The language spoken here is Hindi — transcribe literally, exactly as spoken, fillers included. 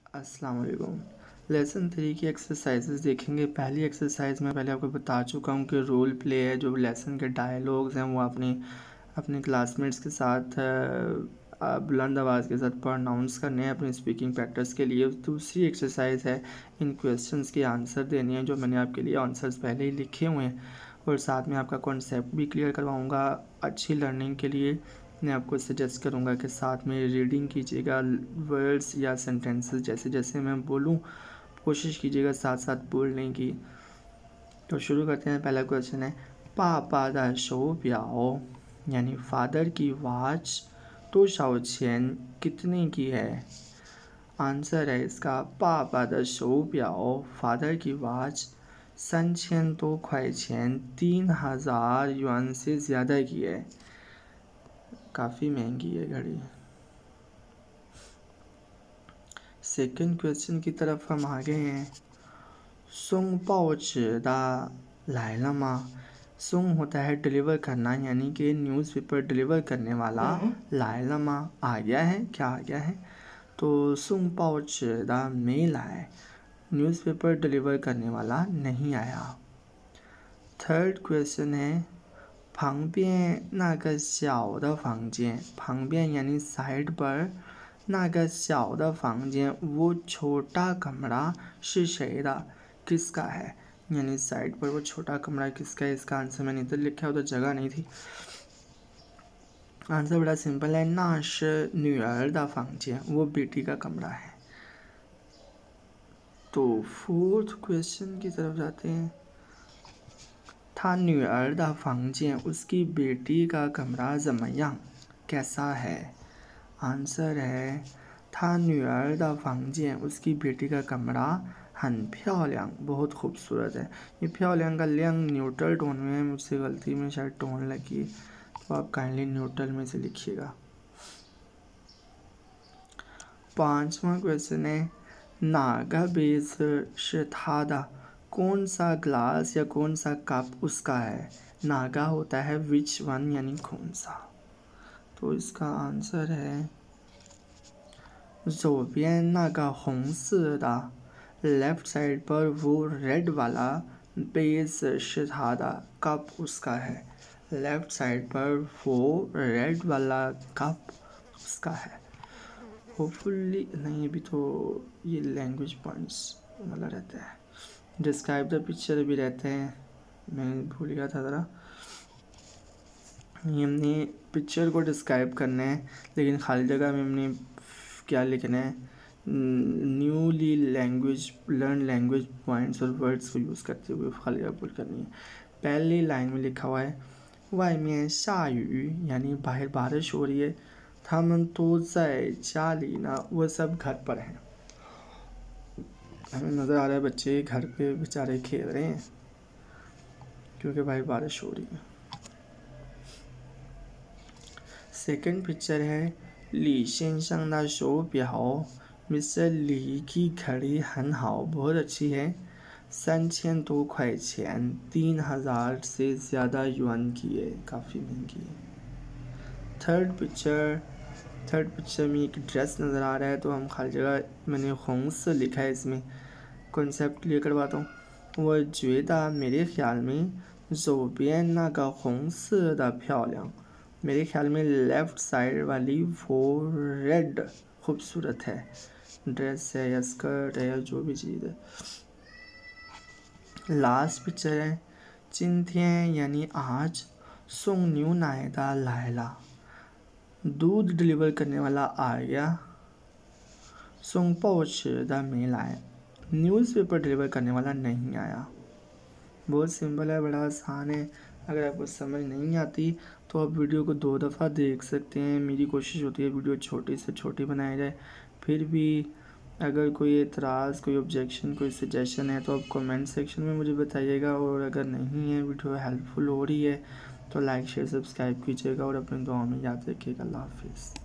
अस्सलाम वालेकुम। लेसन थ्री की एक्सरसाइजेज देखेंगे। पहली एक्सरसाइज में पहले आपको बता चुका हूँ कि रोल प्ले है, जो लेसन के डायलॉग्स हैं वो अपनी अपने क्लासमेट्स के साथ बुलंद आवाज़ के साथ प्रोनाउंस करने हैं अपनी स्पीकिंग प्रैक्टिस के लिए। दूसरी एक्सरसाइज है इन क्वेश्चंस के आंसर देने हैं, जो मैंने आपके लिए आंसर्स पहले ही लिखे हुए हैं, और साथ में आपका कॉन्सेप्ट भी क्लियर करवाऊँगा। अच्छी लर्निंग के लिए मैं आपको सजेस्ट करूंगा कि साथ में रीडिंग कीजिएगा, वर्ड्स या सेंटेंसेस जैसे जैसे मैं बोलूं कोशिश कीजिएगा साथ साथ बोलने की। तो शुरू करते हैं। पहला क्वेश्चन है पापा दा शो ब्याओ, यानी फादर की वॉच तो शाओ चेन कितने की है। आंसर है इसका पापा दा शो ब्याओ, फादर की वॉच सन चेन तो ख्वाई चेन, तीन हज़ार युआन से ज़्यादा की है। काफ़ी महंगी है घड़ी। सेकंड क्वेश्चन की तरफ हम आ गए हैं। सुंग पाओ दा लाइला मा। सुंग होता है डिलीवर करना, यानी कि न्यूज़पेपर डिलीवर करने वाला। लाइला मा आ गया है, क्या आ गया है, तो सुंग पाओ दा में लाए, न्यूज़पेपर डिलीवर करने वाला नहीं आया। थर्ड क्वेश्चन है旁边那个小的房间，旁边यानी साइड पर,那个小的房间वो छोटा कमरा是谁的, किसका है, यानी साइड पर वो छोटा कमरा किसका है। इसका आंसर मैंने इधर लिखा है, उधर जगह नहीं थी। आंसर बड़ा सिंपल है, ना是女儿的房间, वो बेटी का कमरा है। तो फोर्थ क्वेश्चन की तरफ जाते हैं। था न्यूअर दा फंक्शन, उसकी बेटी का कमरा ज़मयांग, कैसा है। आंसर है था न्यूअर दा फंक्शन, उसकी बेटी का कमरा हन प्याओलियांग, बहुत खूबसूरत है। ये प्याओलियांग का लियांग न्यूट्रल टोन में है, मुझसे गलती में शायद टोन लगी, तो आप काइंडली न्यूट्रल में से लिखिएगा। पांचवा क्वेश्चन है नागा बेस शिथादा, कौन सा ग्लास या कौन सा कप उसका है। नागा होता है विच वन, यानी कौन सा। तो इसका आंसर है ज़ोबियन नागा होंगसीदा, लेफ्ट साइड पर वो रेड वाला बेस शिथादा कप उसका है। लेफ्ट साइड पर वो रेड वाला कप उसका है। होपफुली नहीं, अभी तो ये लैंग्वेज पॉइंट्स वाला रहता है। डिस्क्राइब द पिक्चर भी रहते हैं, मैं भूल गया था ज़रा। हमने पिक्चर को डिस्क्राइब करना है, लेकिन खाली जगह में हमने क्या लिखना है, newly language learn language points और वर्ड्स को यूज़ करते हुए खाली जगह पुट करनी है। पहली लाइन में लिखा हुआ है वाई में शायु, यानी बाहर बारिश हो रही है। थामन तो ज़ाय चाली ना, वो सब घर पर हैं। हमें नज़र आ रहा है बच्चे घर पे बेचारे खेल रहे हैं, क्योंकि भाई बारिश हो रही है। सेकंड पिक्चर है ली शेनशंग दा शो ब्याओ, मिस्टर ली की घड़ी हन हाओ, बहुत अच्छी है। सन छेन तो ख्वाई छेन, तीन हज़ार से ज़्यादा युआन की है, काफ़ी महंगी है। थर्ड पिक्चर थर्ड पिक्चर में एक ड्रेस नज़र आ रहा है, तो हम खाली जगह मैंने होंग्स लिखा है, इसमें कॉन्सेप्ट क्लियर करवाता हूँ। वो ज्वेदा मेरे ख्याल में ज़ोबियन ना का होंग्स दा प्याओलियांग, मेरे ख्याल में लेफ़्ट साइड वाली वो रेड खूबसूरत है, ड्रेस है या स्कर्ट है या जो भी चीज़ है। लास्ट पिक्चर है चिंथियन, यानी आज सोंग न्यू नायदा लायला, दूध डिलीवर करने वाला आ गया। सोंग पाओच दा में लाए, न्यूज़पेपर डिलीवर करने वाला नहीं आया। बहुत सिंपल है, बड़ा आसान है। अगर आपको समझ नहीं आती तो आप वीडियो को दो दफ़ा देख सकते हैं। मेरी कोशिश होती है वीडियो छोटी से छोटी बनाई जाए। फिर भी अगर कोई एतराज़, कोई ऑब्जेक्शन, कोई सजेशन है तो आप कमेंट सेक्शन में मुझे बताइएगा। और अगर नहीं है, वीडियो हेल्पफुल हो रही है, तो लाइक शेयर सब्सक्राइब कीजिएगा और अपने दुआ में याद रखिएगा। अल्लाह हाफिज़।